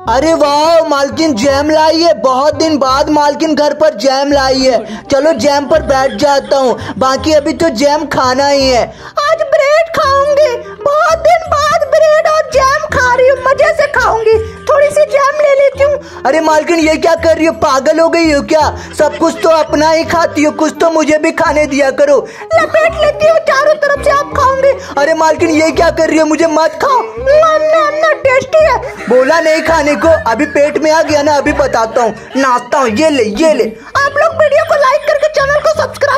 अरे वाह, मालकिन जैम लाई है। बहुत दिन बाद मालकिन घर पर जैम लाई है। चलो जैम पर बैठ जाता हूँ, बाकी अभी तो जैम खाना ही है। आज ब्रेड खाऊंगी, बहुत दिन बाद ब्रेड और जैम खा रही हूँ, मजे से खाऊंगी। थोड़ी सी जैम ले लेती हूँ। अरे मालकिन ये क्या कर रही हो, पागल हो गई हो क्या? सब कुछ तो अपना ही खाती हो, कुछ तो मुझे भी खाने दिया करो। लपेट लेती हूँ, चारों तरफ से आप खाऊंगी। अरे मालकिन ये क्या कर रही हो, मुझे मत खाओ। टेस्टी है। बोला नहीं खाने को, अभी पेट में आ गया ना, अभी बताता हूँ, नाचता हूँ। ये ले। आप लोग वीडियो को लाइक करके चैनल को सब्सक्राइब